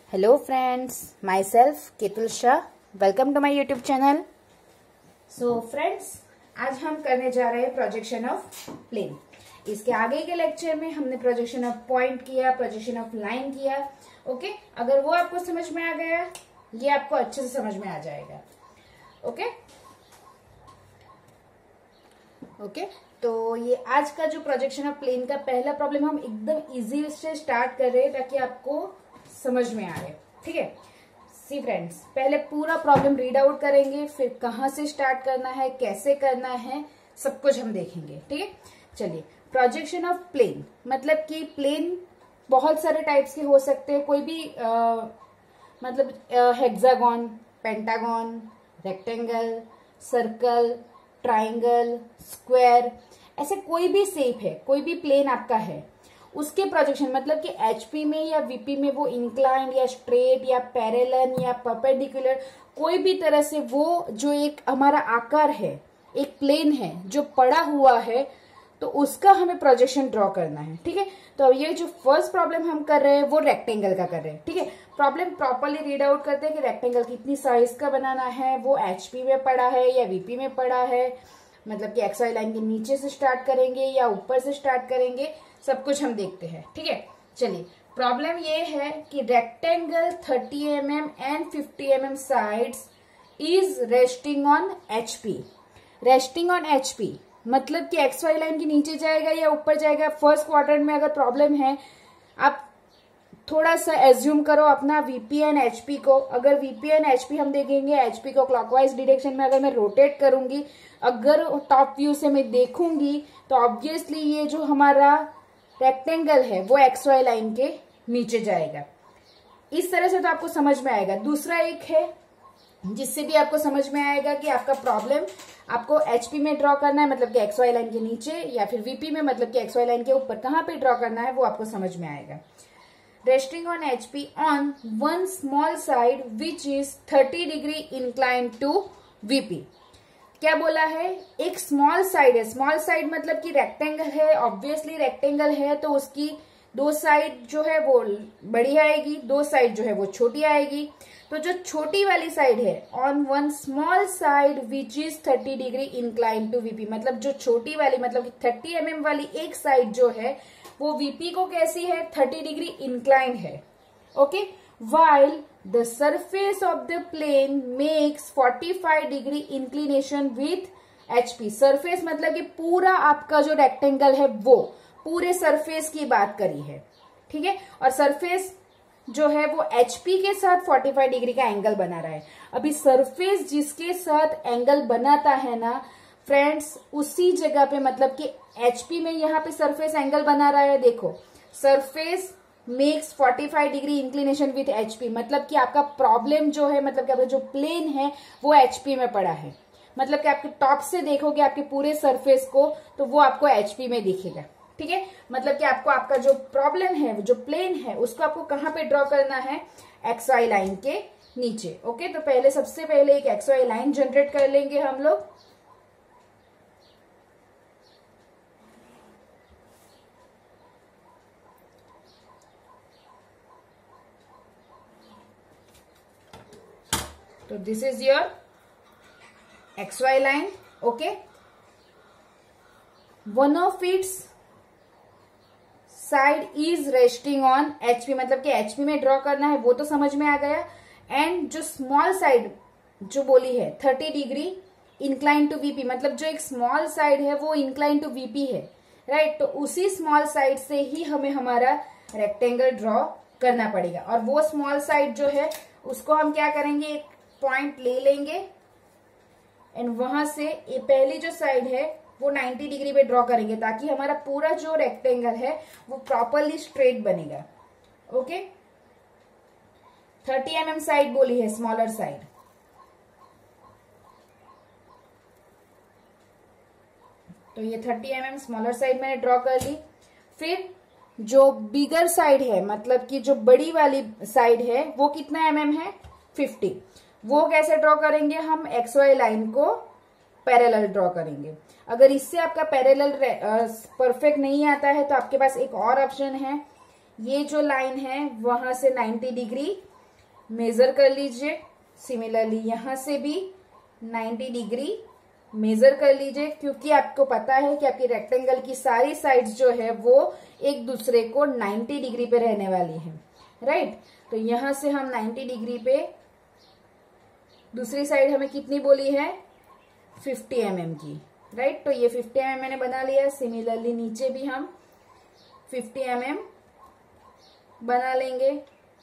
Hello friends, myself Ketul Shah. Welcome to my YouTube channel. So friends, आज हम करने जा रहे हैं प्रोजेक्शन ऑफ प्लेन। इसके आगे के लेक्चर में हमने प्रोजेक्शन ऑफ पॉइंट किया, प्रोजेक्शन ऑफ लाइन किया। ओके, अगर वो आपको समझ में आ गया, ये आपको अच्छे से समझ में आ जाएगा। ओके, तो ये आज का जो प्रोजेक्शन ऑफ प्लेन का पहला प्रॉब्लम हम एकदम इजी से स्टार्ट कर रहे हैं ताकि आपको समझ में आए। ठीक है, सी फ्रेंड्स, पहले पूरा प्रॉब्लम रीड आउट करेंगे, फिर कहाँ से स्टार्ट करना है, कैसे करना है, सब कुछ हम देखेंगे। ठीक है, चलिए। प्रोजेक्शन ऑफ प्लेन मतलब कि प्लेन बहुत सारे टाइप्स के हो सकते हैं। कोई भी मतलब hexagon, pentagon, rectangle, circle, triangle, square, ऐसे कोई भी शेप है, कोई भी प्लेन आपका है, उसके प्रोजेक्शन मतलब कि एचपी में या वीपी में वो इंक्लाइंड या स्ट्रेट या पैरेलल या परपेंडिकुलर, कोई भी तरह से वो जो एक हमारा आकार है, एक प्लेन है जो पड़ा हुआ है, तो उसका हमें प्रोजेक्शन ड्रॉ करना है। ठीक है, तो ये जो फर्स्ट प्रॉब्लम हम कर रहे हैं वो रेक्टेंगल का कर रहे हैं। ठीक है, प्रॉब्लम प्रॉपरली रीड आउट करते हैं कि रेक्टेंगल कितनी साइज का बनाना है, वो एचपी में पड़ा है या वीपी में पड़ा है, मतलब कि एक्स वाई लाइन के नीचे से स्टार्ट करेंगे या ऊपर से स्टार्ट करेंगे, सब कुछ हम देखते हैं। ठीक है, चलिए। प्रॉब्लम ये है कि rectangle 30 mm and 50 mm sides is resting on HP. Resting on HP मतलब कि एक्स वाई लाइन के नीचे जाएगा या ऊपर जाएगा। फर्स्ट क्वाड्रेंट में अगर प्रॉब्लम है, आप थोड़ा सा एज्यूम करो अपना वीपी एंड एचपी को। अगर वीपी एंड एचपी हम देखेंगे, एचपी को क्लॉकवाइज डायरेक्शन में अगर मैं रोटेट करूंगी, अगर टॉप व्यू से मैं देखूंगी, तो ऑब्वियसली ये जो हमारा रेक्टेंगल है वो एक्स वाई लाइन के नीचे जाएगा। इस तरह से तो आपको समझ में आएगा। दूसरा एक है जिससे भी आपको समझ में आएगा कि आपका प्रॉब्लम आपको एचपी में ड्रॉ करना है, मतलब कि एक्स वाई लाइन के नीचे, या फिर वीपी में मतलब कि एक्स वाई लाइन के ऊपर, कहाँ पे ड्रॉ करना है वो आपको समझ में आएगा। Resting on HP on one small side which is 30 degree incline to VP. क्या बोला है? एक स्मॉल साइड है। स्मॉल साइड मतलब कि रेक्टेंगल है, ऑब्वियसली रेक्टेंगल है तो उसकी दो साइड जो है वो बड़ी आएगी, दो साइड जो है वो छोटी आएगी। तो जो छोटी वाली साइड है, on one small side which is 30 degree incline to VP, मतलब जो छोटी वाली मतलब कि 30 mm वाली एक साइड जो है वो वीपी को कैसी है? 30 डिग्री इंक्लाइन है। Okay, while the surface of the plane makes 45 degree inclination with HP। Surface मतलब कि पूरा आपका जो रेक्टेंगल है वो पूरे सरफेस की बात करी है। ठीक है, और सरफेस जो है वो HP के साथ 45 डिग्री का एंगल बना रहा है। अभी सरफेस जिसके साथ एंगल बनाता है ना फ्रेंड्स, उसी जगह पे मतलब कि HP में यहाँ पे सरफेस एंगल बना रहा है। देखो, surface makes 45 degree inclination with HP, मतलब कि आपका प्रॉब्लम जो है, मतलब कि आपका जो प्लेन है वो एचपी में पड़ा है। मतलब कि आपके टॉप से देखोगे आपके पूरे सरफेस को तो वो आपको एचपी में दिखेगा। ठीक है, मतलब कि आपको आपका जो प्रॉब्लम है, जो प्लेन है, उसको आपको कहाँ पे ड्रॉ करना है? एक्स वाई लाइन के नीचे। ओके, तो पहले सबसे पहले एक एक्स वाई लाइन जनरेट कर लेंगे हम लोग। तो this is your X Y line. Okay, one of its side is resting on HP, मतलब कि एचपी में ड्रॉ करना है, वो तो समझ में आ गया। एंड जो स्मॉल साइड जो बोली है 30 डिग्री इंक्लाइन टू वीपी, मतलब जो एक स्मॉल साइड है वो इंक्लाइन टू वीपी है, राइट। तो उसी स्मॉल साइड से ही हमें हमारा रेक्टेंगल ड्रॉ करना पड़ेगा। और वो स्मॉल साइड जो है उसको हम क्या करेंगे? एक पॉइंट ले लेंगे एंड वहां से ये पहली जो साइड है वो 90 डिग्री पे ड्रॉ करेंगे ताकि हमारा पूरा जो रेक्टेंगल है वो प्रॉपरली स्ट्रेट बनेगा। ओके, 30 mm साइड बोली है, स्मॉलर साइड। तो ये 30 mm स्मॉलर साइड मैंने ड्रॉ कर ली। फिर जो बिगर साइड है, मतलब कि जो बड़ी वाली साइड है, वो कितना mm है? 50। वो कैसे ड्रॉ करेंगे? हम एक्स वाई लाइन को पैरेलल ड्रॉ करेंगे। अगर इससे आपका पैरेलल परफेक्ट नहीं आता है तो आपके पास एक और ऑप्शन है, ये जो लाइन है वहां से 90 डिग्री मेजर कर लीजिए। सिमिलरली यहां से भी 90 डिग्री मेजर कर लीजिए, क्योंकि आपको पता है कि आपकी रेक्टेंगल की सारी साइड्स जो है वो एक दूसरे को 90 डिग्री पे रहने वाली है, राइट। तो यहां से हम 90 डिग्री पे, दूसरी साइड हमें कितनी बोली है 50 mm की, राइट। तो ये 50 mm मैंने बना लिया। सिमिलरली नीचे भी हम 50 mm बना लेंगे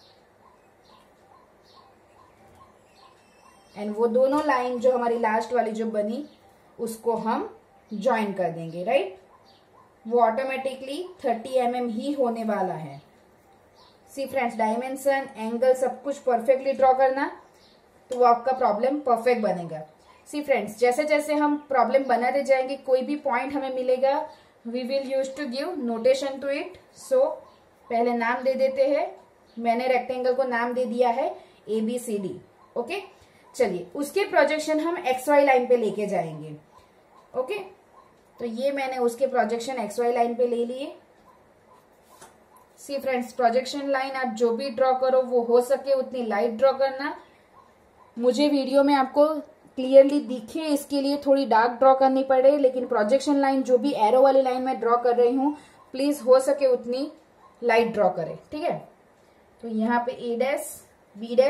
एंड वो दोनों लाइन जो हमारी लास्ट वाली जो बनी उसको हम ज्वाइन कर देंगे, राइट। वो ऑटोमेटिकली 30 mm ही होने वाला है। सी फ्रेंड्स, डायमेंशन, एंगल सब कुछ परफेक्टली ड्रॉ करना, तो वो आपका प्रॉब्लम परफेक्ट बनेगा। सी फ्रेंड्स, जैसे जैसे हम प्रॉब्लम बनाते जाएंगे, कोई भी पॉइंट हमें मिलेगा, we will use to give notation to it. So पहले नाम दे देते हैं। मैंने रेक्टेंगल को नाम दे दिया है ABCD, ओके। चलिए, उसके प्रोजेक्शन हम XY लाइन पे लेके जाएंगे, ओके। तो ये मैंने उसके प्रोजेक्शन XY लाइन पे ले लिए। सी फ्रेंड्स, प्रोजेक्शन लाइन आप जो भी ड्रॉ करो वो हो सके उतनी लाइट ड्रॉ करना। मुझे वीडियो में आपको क्लियरली दिखे इसके लिए थोड़ी डार्क ड्रॉ करनी पड़े, लेकिन प्रोजेक्शन लाइन जो भी एरो वाली लाइन मैं ड्रॉ कर रही हूं, प्लीज हो सके उतनी लाइट ड्रॉ करें, ठीक है। तो यहाँ पे A', B',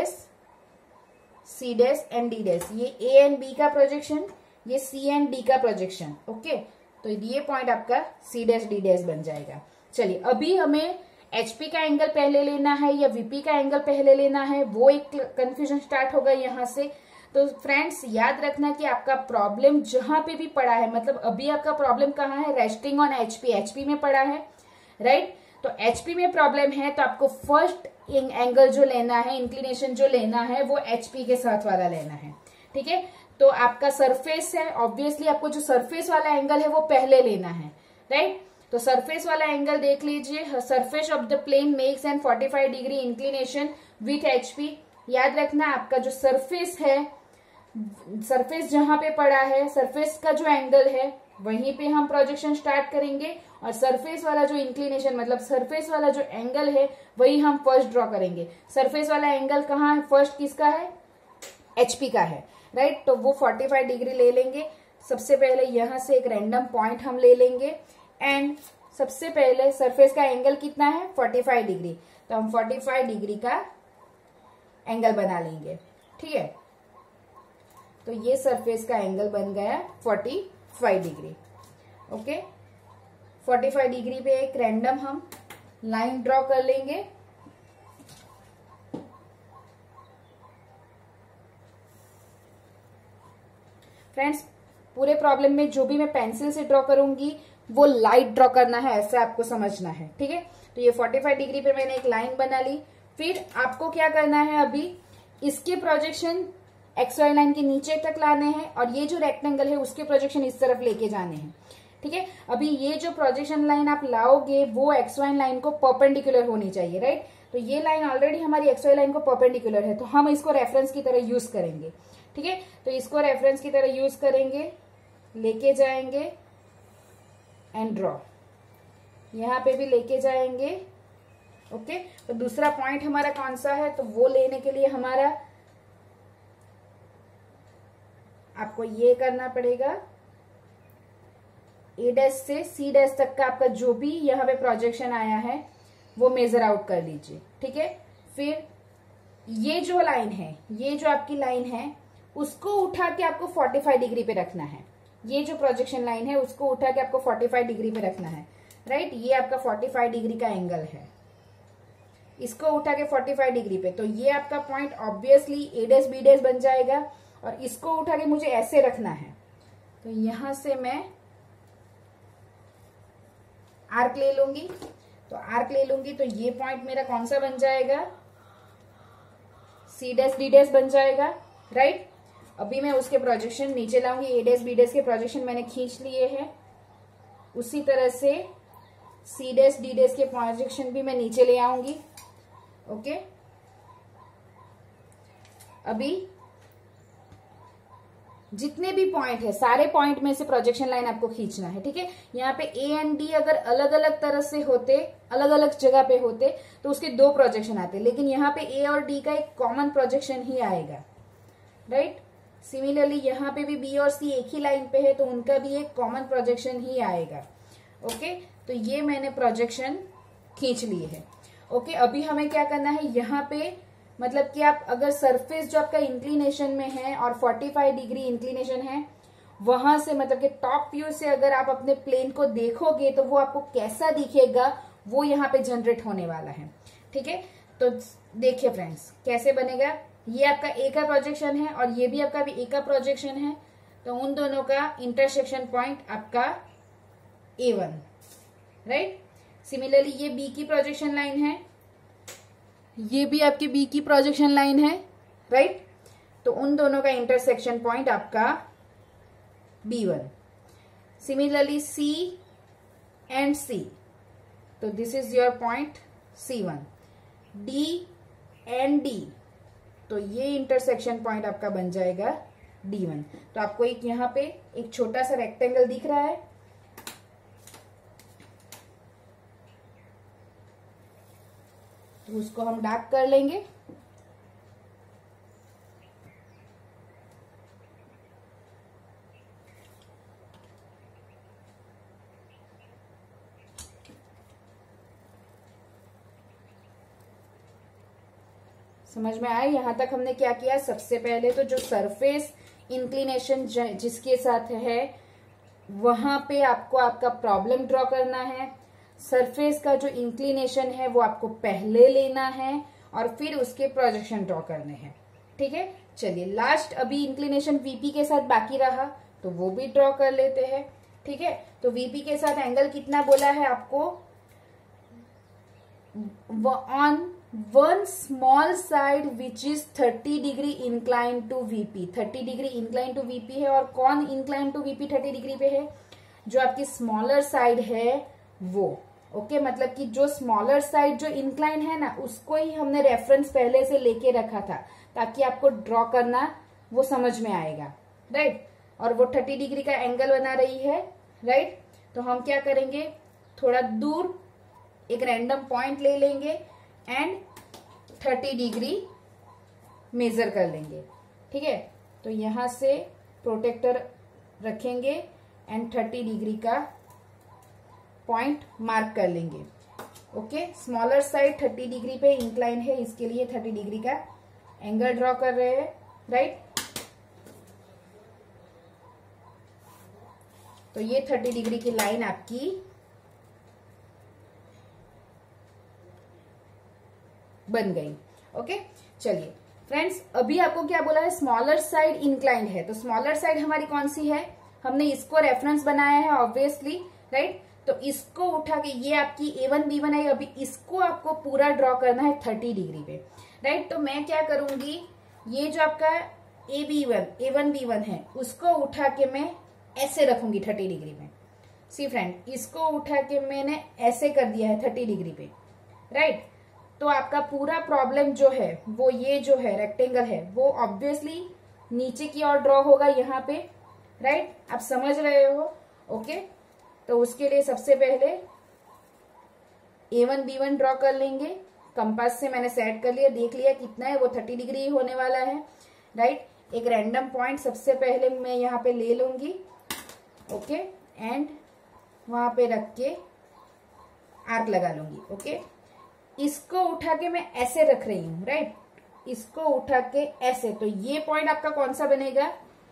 C' and D', ये A एंड B का प्रोजेक्शन, ये C एंड D का प्रोजेक्शन, ओके। तो ये पॉइंट आपका C', D' बन जाएगा। चलिए, अभी हमें HP का एंगल पहले लेना है या VP का एंगल पहले लेना है, वो एक कंफ्यूजन स्टार्ट होगा यहाँ से। तो फ्रेंड्स, याद रखना कि आपका प्रॉब्लम जहां पे भी पड़ा है, मतलब अभी आपका प्रॉब्लम कहाँ है, रेस्टिंग ऑन HP में पड़ा है, राइट। तो HP में प्रॉब्लम है तो आपको फर्स्ट एंगल जो लेना है, इंक्लिनेशन जो लेना है, वो HP के साथ वाला लेना है, ठीक है। तो आपका सरफेस है, ऑब्वियसली आपको जो सरफेस वाला एंगल है वो पहले लेना है, राइट। तो सरफेस वाला एंगल देख लीजिए। Surface of the plane makes an 45 degree inclination with HP। याद रखना, आपका जो सरफेस है, सरफेस जहां पे पड़ा है, सरफेस का जो एंगल है वहीं पे हम प्रोजेक्शन स्टार्ट करेंगे, और सरफेस वाला जो इंक्लिनेशन, मतलब सरफेस वाला जो एंगल है, वही हम फर्स्ट ड्रॉ करेंगे। सरफेस वाला एंगल कहाँ है, फर्स्ट किसका है, HP का है, राइट। तो वो 45 डिग्री ले लेंगे। सबसे पहले यहां से एक रैंडम पॉइंट हम ले लेंगे एंड सबसे पहले सरफेस का एंगल कितना है 45 डिग्री, तो हम 45 डिग्री का एंगल बना लेंगे, ठीक है। तो ये सरफेस का एंगल बन गया 45 डिग्री, ओके। 45 डिग्री पे एक रैंडम हम लाइन ड्रॉ कर लेंगे। फ्रेंड्स, पूरे प्रॉब्लम में जो भी मैं पेंसिल से ड्रॉ करूंगी वो लाइट ड्रॉ करना है, ऐसा आपको समझना है, ठीक है। तो ये 45 डिग्री पे मैंने एक लाइन बना ली। फिर आपको क्या करना है, अभी इसके प्रोजेक्शन XY लाइन के नीचे तक लाने हैं, और ये जो रेक्टेंगल है उसके प्रोजेक्शन इस तरफ लेके जाने हैं, ठीक है। अभी ये जो प्रोजेक्शन लाइन आप लाओगे वो XY लाइन को परपेंडिकुलर होनी चाहिए, राइट। तो ये लाइन ऑलरेडी हमारी XY लाइन को परपेंडिकुलर है, तो हम इसको रेफरेंस की तरह यूज करेंगे, ठीक है। तो इसको रेफरेंस की तरह यूज करेंगे, लेके जाएंगे एंड ड्रॉ, यहां पे भी लेके जाएंगे, ओके। तो दूसरा पॉइंट हमारा कौन सा है, तो वो लेने के लिए हमारा आपको ये करना पड़ेगा, A' से C' तक का आपका जो भी यहाँ पे प्रोजेक्शन आया है वो मेजर आउट कर लीजिए, ठीक है। फिर ये जो लाइन है, ये जो आपकी लाइन है, उसको उठा के आपको 45 डिग्री पे रखना है। ये जो प्रोजेक्शन लाइन है उसको उठा के आपको 45 डिग्री पे रखना है, राइट। ये आपका 45 डिग्री का एंगल है, इसको उठा के 45 डिग्री पे, तो ये आपका पॉइंट ऑब्वियसली A' B' बन जाएगा, और इसको उठा के मुझे ऐसे रखना है। तो यहां से मैं आर्क ले लूंगी, तो आर्क ले लूंगी तो ये पॉइंट मेरा कौन सा बन जाएगा, C' D' बन जाएगा, राइट। अभी मैं उसके प्रोजेक्शन नीचे लाऊंगी, A' B' के प्रोजेक्शन मैंने खींच लिए हैं, उसी तरह से C' D' के प्रोजेक्शन भी मैं नीचे ले आऊंगी, ओके। अभी जितने भी पॉइंट है सारे पॉइंट में से प्रोजेक्शन लाइन आपको खींचना है, ठीक है। यहाँ पे ए एंड डी अगर अलग अलग तरह से होते, अलग अलग जगह पे होते तो उसके दो प्रोजेक्शन आते, लेकिन यहाँ पे ए और डी का एक कॉमन प्रोजेक्शन ही आएगा, राइट। सिमिलरली यहाँ पे भी बी और सी एक ही लाइन पे है तो उनका भी एक कॉमन प्रोजेक्शन ही आएगा। ओके, तो ये मैंने प्रोजेक्शन खींच लिए है। ओके, अभी हमें क्या करना है, यहाँ पे मतलब कि आप अगर सरफेस जो आपका इंक्लिनेशन में है और 45 डिग्री इंक्लिनेशन है, वहां से मतलब कि टॉप व्यू से अगर आप अपने प्लेन को देखोगे तो वो आपको कैसा दिखेगा वो यहाँ पे जनरेट होने वाला है, ठीक है। तो देखिए फ्रेंड्स कैसे बनेगा, ये आपका ए का प्रोजेक्शन है और ये भी आपका भी ए का प्रोजेक्शन है, तो उन दोनों का इंटरसेक्शन पॉइंट आपका A1, राइट। सिमिलरली ये बी की प्रोजेक्शन लाइन है, ये भी आपकी बी की प्रोजेक्शन लाइन है, राइट। तो उन दोनों का इंटरसेक्शन पॉइंट आपका B1। Similarly C and C, तो this is your point C1। D and D, तो ये इंटरसेक्शन पॉइंट आपका बन जाएगा D1। तो आपको एक यहाँ पे एक छोटा सा रेक्टेंगल दिख रहा है, तो उसको हम डार्क कर लेंगे। समझ में आया यहां तक हमने क्या किया, सबसे पहले तो जो सरफेस इंक्लिनेशन जिसके साथ है वहां पे आपको आपका प्रॉब्लम ड्रॉ करना है। सरफेस का जो इंक्लिनेशन है वो आपको पहले लेना है और फिर उसके प्रोजेक्शन ड्रॉ करने हैं, ठीक है। चलिए लास्ट अभी इंक्लिनेशन वीपी के साथ बाकी रहा तो वो भी ड्रॉ कर लेते हैं, ठीक है। तो वीपी के साथ एंगल कितना बोला है आपको, on one small side which is 30 degree incline to VP. 30 degree incline to VP है, और कौन इंक्लाइन टू वीपी 30 डिग्री पे है, जो आपकी स्मॉलर साइड है वो। ओके, मतलब कि जो स्मॉलर साइड जो इंक्लाइन है ना उसको ही हमने रेफरेंस पहले से लेके रखा था ताकि आपको ड्रॉ करना वो समझ में आएगा, राइट। और वो 30 डिग्री का एंगल बना रही है, राइट। तो हम क्या करेंगे, थोड़ा दूर एक रैंडम पॉइंट ले लेंगे एंड 30 डिग्री मेजर कर लेंगे, ठीक है। तो यहां से प्रोटेक्टर रखेंगे एंड 30 डिग्री का पॉइंट मार्क कर लेंगे। ओके, स्मॉलर साइड 30 डिग्री पे इंक्लाइन है, इसके लिए 30 डिग्री का एंगल ड्रॉ कर रहे हैं, राइट। तो ये 30 डिग्री की लाइन आपकी बन गई। ओके, चलिए फ्रेंड्स, अभी आपको क्या बोला है, स्मॉलर साइड इंक्लाइंड है, तो स्मॉलर साइड हमारी कौन सी है, हमने इसको रेफरेंस बनाया है ऑब्वियसली, राइट। तो इसको उठा के ये आपकी A1 B1 है, अभी इसको आपको पूरा ड्रॉ करना है 30 डिग्री पे, राइट। तो मैं क्या करूंगी, ये जो आपका A1 B1 है उसको उठा के मैं ऐसे रखूंगी 30 डिग्री में। सी फ्रेंड, इसको उठा के मैंने ऐसे कर दिया है 30 डिग्री पे, राइट। तो आपका पूरा प्रॉब्लम जो है वो ये जो है रेक्टेंगल है वो ऑब्वियसली नीचे की ओर ड्रॉ होगा यहाँ पे, राइट। आप समझ रहे हो, ओके। तो उसके लिए सबसे पहले A1 B1 ड्रॉ कर लेंगे, कंपास से मैंने सेट कर लिया, देख लिया कितना है, वो 30 डिग्री होने वाला है, राइट। एक रैंडम पॉइंट सबसे पहले मैं यहाँ पे ले लूंगी, ओके, एंड वहां पे रख के आर्क लगा लूंगी, ओके। इसको उठा के मैं ऐसे रख रही हूं, राइट, इसको उठा के ऐसे, तो ये पॉइंट आपका कौन सा बनेगा,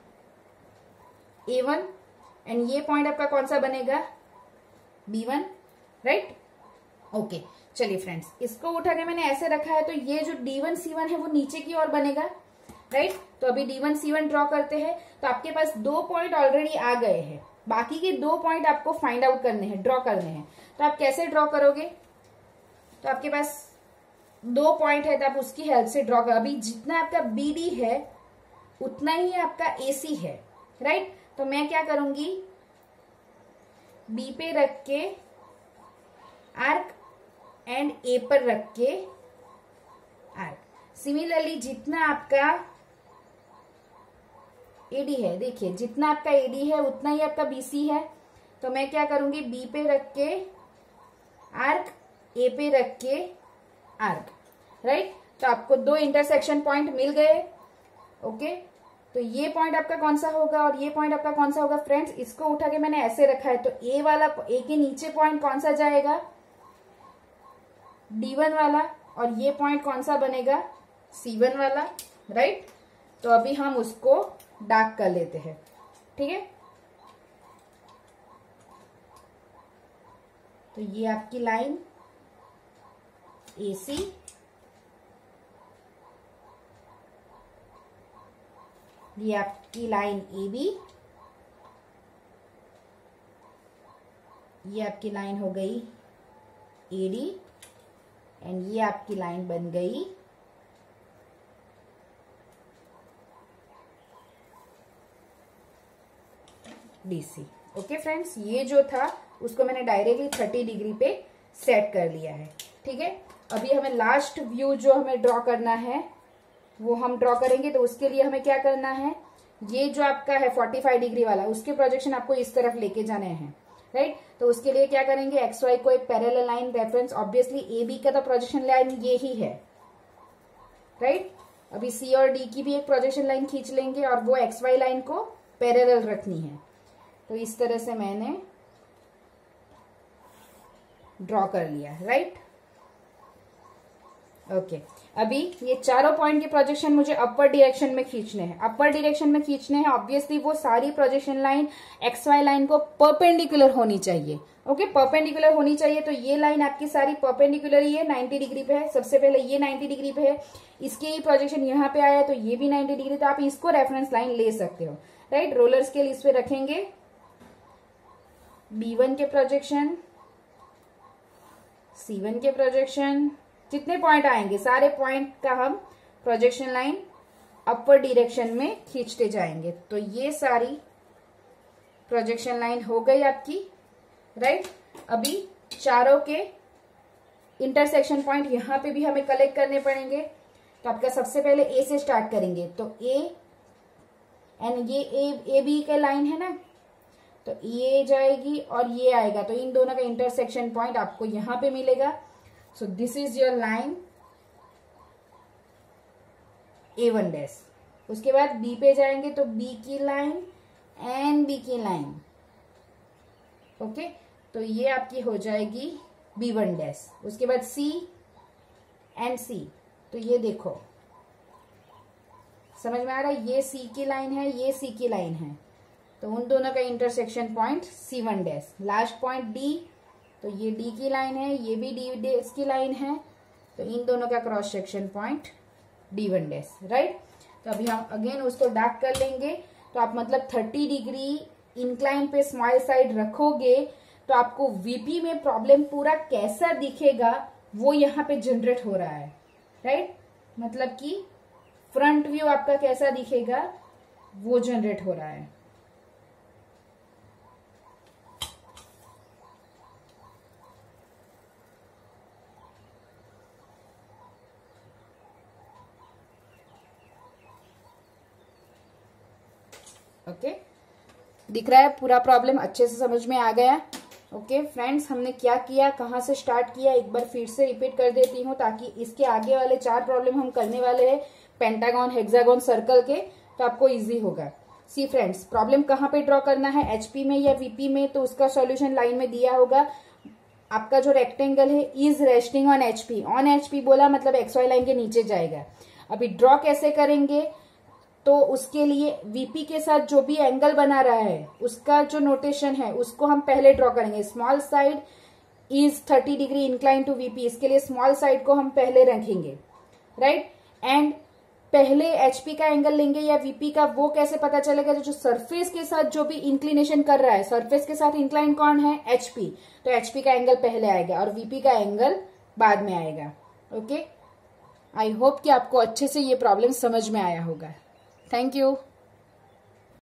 A1, एंड ये पॉइंट आपका कौन सा बनेगा, B1, राइट। ओके, चलिए फ्रेंड्स, इसको उठा के मैंने ऐसे रखा है, तो ये जो D1 C1 है वो नीचे की ओर बनेगा, राइट। तो अभी D1 C1 ड्रॉ करते हैं, तो आपके पास 2 पॉइंट ऑलरेडी आ गए हैं, बाकी के 2 पॉइंट आपको फाइंड आउट करने हैं, ड्रॉ करने हैं। तो आप कैसे ड्रॉ करोगे, तो आपके पास 2 पॉइंट है तो आप उसकी हेल्प से ड्रॉ कर, अभी जितना आपका BD है उतना ही आपका AC है, राइट। तो मैं क्या करूंगी, B पे रख के आर्क एंड A पर रख के आर्क। सिमिलरली जितना आपका एडी है, देखिए जितना आपका एडी है उतना ही आपका बीसी है। तो मैं क्या करूंगी, बी पे रख के आर्क, ए पे रख के आर्क, राइट। तो आपको दो इंटरसेक्शन पॉइंट मिल गए। ओके, तो ये पॉइंट आपका कौन सा होगा और ये पॉइंट आपका कौन सा होगा फ्रेंड्स, इसको उठा के मैंने ऐसे रखा है। तो ए वाला, ए के नीचे पॉइंट कौन सा जाएगा, D1 वाला, और ये पॉइंट कौन सा बनेगा, C1 वाला, राइट। तो अभी हम उसको डार्क कर लेते हैं, ठीक है। तो ये आपकी लाइन AC, ये आपकी लाइन AB, ये आपकी लाइन हो गई AD, एंड ये आपकी लाइन बन गई DC। ओके फ्रेंड्स, ये जो था उसको मैंने डायरेक्टली 30 डिग्री पे सेट कर लिया है, ठीक है। अभी हमें लास्ट व्यू जो हमें ड्रॉ करना है वो हम ड्रॉ करेंगे। तो उसके लिए हमें क्या करना है, ये जो आपका है 45 डिग्री वाला, उसके प्रोजेक्शन आपको इस तरफ लेके जाने हैं, राइट। तो उसके लिए क्या करेंगे, एक्स वाई को एक parallel line reference, obviously A B का तो प्रोजेक्शन लाइन ये ही है, राइट। अभी सी और डी की भी एक प्रोजेक्शन लाइन खींच लेंगे और वो एक्स वाई लाइन को पैरेलल रखनी है। तो इस तरह से मैंने ड्रॉ कर लिया, राइट। ओके, अभी ये चारों पॉइंट के प्रोजेक्शन मुझे अपर डायरेक्शन में खींचने हैं, अपर डायरेक्शन में खींचने हैं। ऑब्वियसली वो सारी projection line X Y line को परपेंडिकुलर होनी चाहिए। ओके, परपेंडिकुलर होनी चाहिए। तो ये लाइन आपकी सारी परपेंडिकुलर ही है, 90 डिग्री पे है। सबसे पहले ये 90 डिग्री पे है, इसके ही प्रोजेक्शन यहाँ पे आया तो ये भी 90 डिग्री। तो आप इसको रेफरेंस लाइन ले सकते हो, राइट। रोलर स्केल इस पे रखेंगे, B1 के प्रोजेक्शन, C1 के प्रोजेक्शन, जितने पॉइंट आएंगे सारे पॉइंट का हम प्रोजेक्शन लाइन अपर डायरेक्शन में खींचते जाएंगे। तो ये सारी प्रोजेक्शन लाइन हो गई आपकी, राइट। अभी चारों के इंटरसेक्शन पॉइंट यहां पे भी हमें कलेक्ट करने पड़ेंगे। तो आपका सबसे पहले ए से स्टार्ट करेंगे। तो ए एंड ये ए बी के लाइन है ना, तो ये जाएगी और ये आएगा। तो इन दोनों का इंटरसेक्शन पॉइंट आपको यहां पे मिलेगा। So this is your line A1 dash. उसके बाद बी पे जाएंगे तो बी की लाइन एंड बी की लाइन, ओके। तो ये आपकी हो जाएगी B1 डैश। उसके बाद C एंड C। तो ये देखो, समझ में आ रहा है, ये C की लाइन है, ये C की लाइन है। तो उन दोनों का intersection point C1 dash. Last point D, तो ये D की लाइन है, ये भी D डैश की लाइन है। तो इन दोनों का cross section point D1 dash, right. तो अभी हम अगेन उसको डार्क कर लेंगे। तो आप मतलब 30 डिग्री इंक्लाइन पे स्मॉल साइड रखोगे तो आपको VP में प्रॉब्लम पूरा कैसा दिखेगा वो यहाँ पे जनरेट हो रहा है, राइट। मतलब कि फ्रंट व्यू आपका कैसा दिखेगा वो जनरेट हो रहा है। ओके, दिख रहा है पूरा प्रॉब्लम अच्छे से समझ में आ गया। ओके फ्रेंड्स, हमने क्या किया, कहाँ से स्टार्ट किया, एक बार फिर से रिपीट कर देती हूँ ताकि इसके आगे वाले 4 प्रॉब्लम हम करने वाले हैं पेंटागन, हेक्सागन, सर्कल के, तो आपको इजी होगा। सी फ्रेंड्स, प्रॉब्लम कहाँ पे ड्रॉ करना है, एचपी में या वीपी में, तो उसका सॉल्यूशन लाइन में दिया होगा। आपका जो रेक्टेंगल है is resting on HP, on HP बोला मतलब एक्स वाई लाइन के नीचे जाएगा। अभी ड्रॉ कैसे करेंगे, तो उसके लिए वीपी के साथ जो भी एंगल बना रहा है उसका जो नोटेशन है उसको हम पहले ड्रॉ करेंगे। Small side is 30 degree incline to VP, इसके लिए स्मॉल साइड को हम पहले रखेंगे, राइट। एंड पहले एचपी का एंगल लेंगे या वीपी का, वो कैसे पता चलेगा, जो सरफेस के साथ जो भी इंक्लिनेशन कर रहा है, सरफेस के साथ इंक्लाइन कौन है, एचपी, तो एचपी का एंगल पहले आएगा और वीपी का एंगल बाद में आएगा। ओके, आई होप कि आपको अच्छे से ये प्रॉब्लम समझ में आया होगा। Thank you.